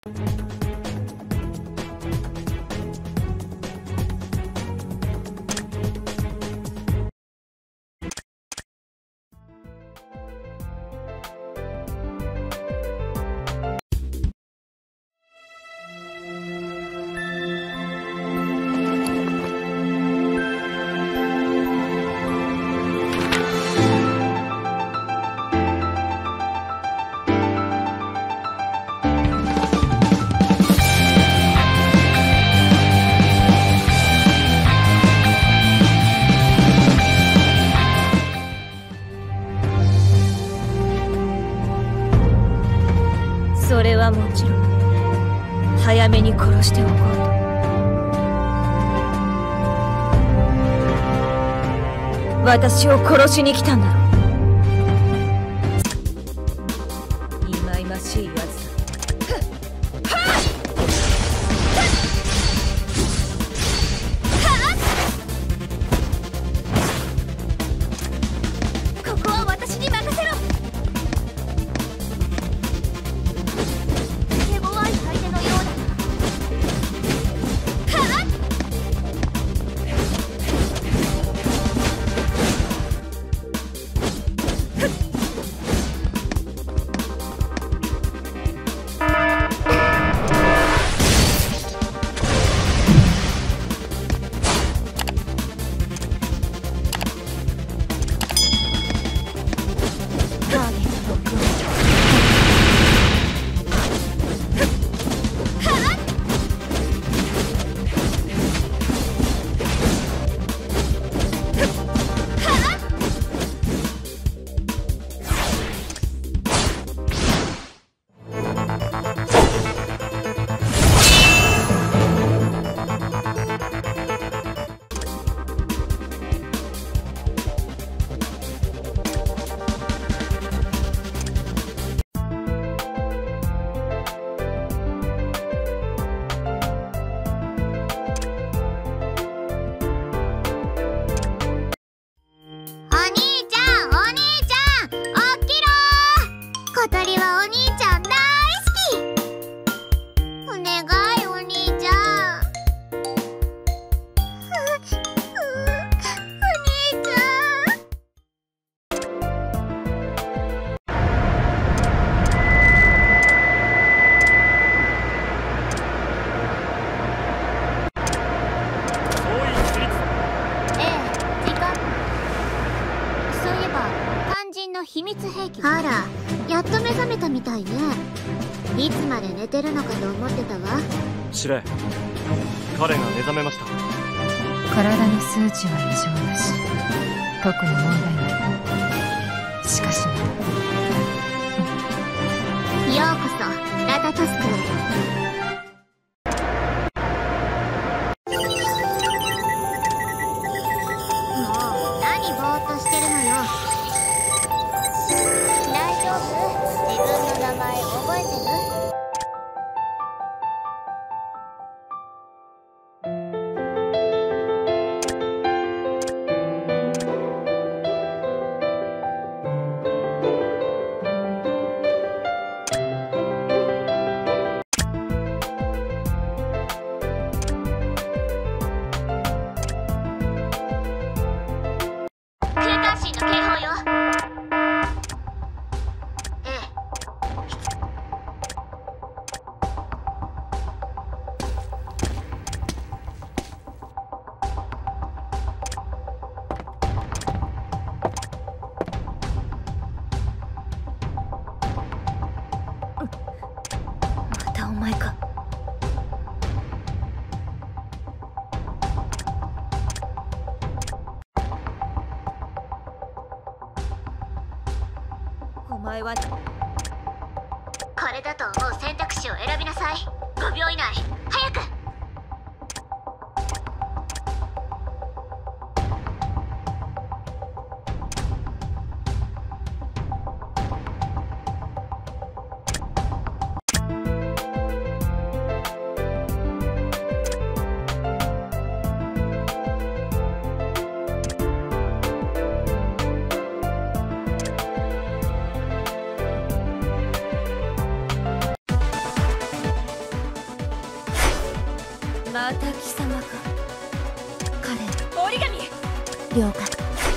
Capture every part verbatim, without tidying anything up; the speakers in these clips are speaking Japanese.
それはもちろん早めに殺しておこうと。私を殺しに来たんだろう。いまいましいやつだ。ここは私に任せろ。小鳥はお兄ちゃん大好き。お願いお兄ちゃん。お兄ちゃん。ええ、時間。そういえば肝心の秘密兵器。あら、やっと目覚めたみたいね。いつまで寝てるのかと思ってたわ。 司令、彼が目覚めました。 体の数値は異常なし、特に問題ない。しかしね、 ようこそラタトスクへ。またお前か。お前はこれだと思う選択肢を選びなさい。ごびょう以内、早く。 様が彼折り紙了解。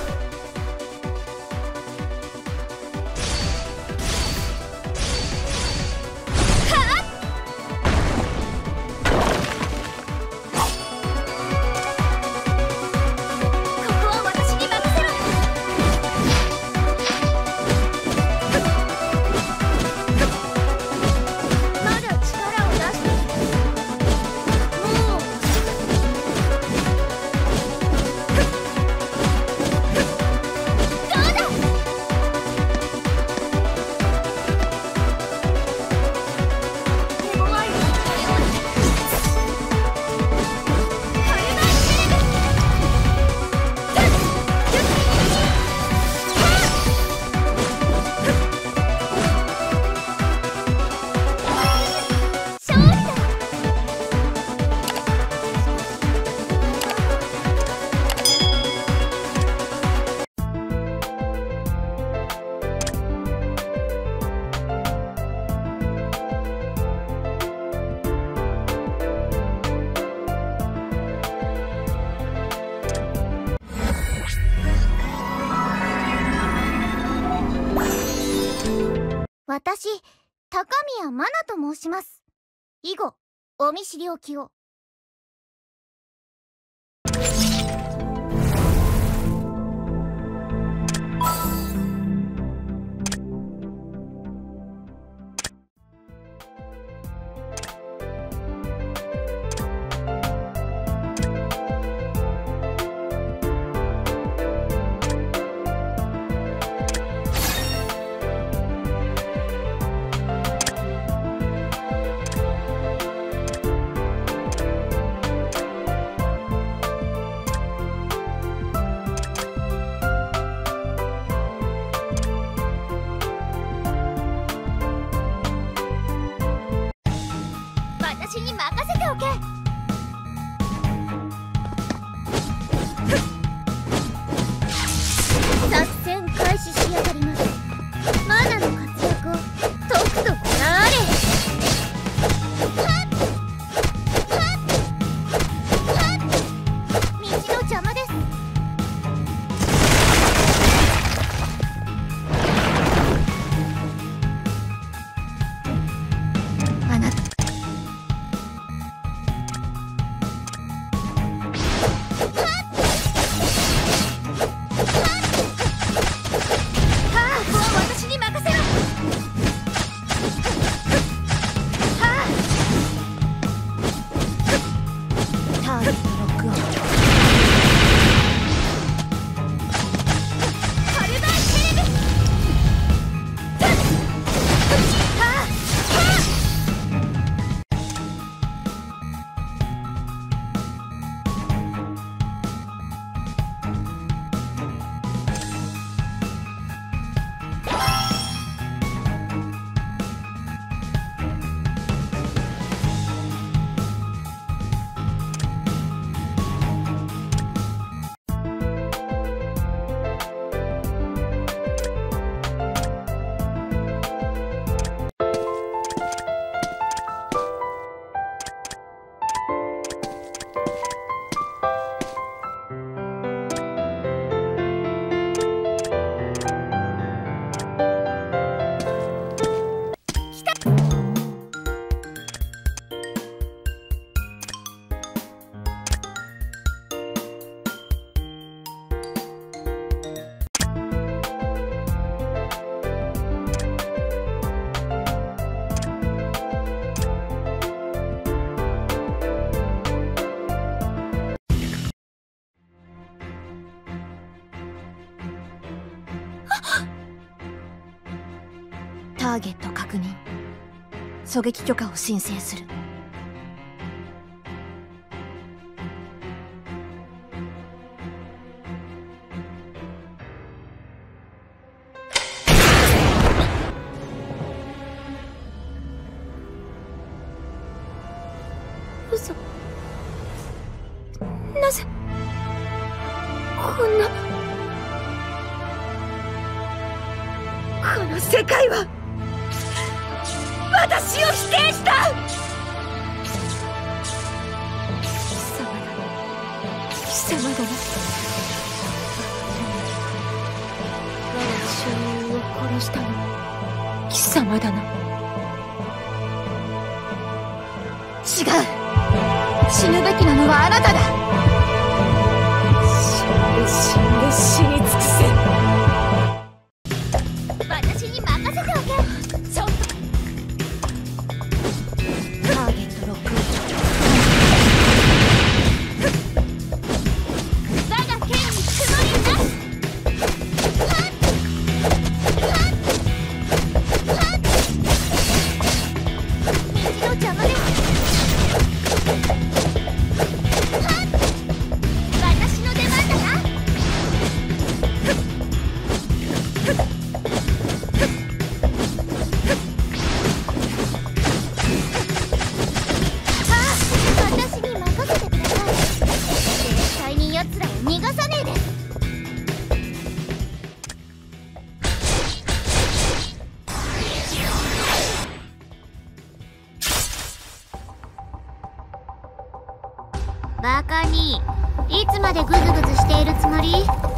私、高宮真奈と申します。以後、お見知りおきを。私に任せておけ。作戦開始しやがります。マナの活躍をとくとご覧あれ。はっはっはっ、道の邪魔です。あなたターゲット確認。狙撃許可を申請する。嘘。なぜこんな。この世界は私を否定した。貴様貴様だな。我が親友を殺したのも貴様だな。違う、死ぬべきなのはあなただ。死んで死んで死に尽くせ。私に任せておけ。ちょっとターゲットロック。我が剣に曇りなし。道の邪魔です。私の出番だな。ああ、私に任せてください。絶対に奴らを逃がさねえです。バカに、いつまでグズグズしているつもり？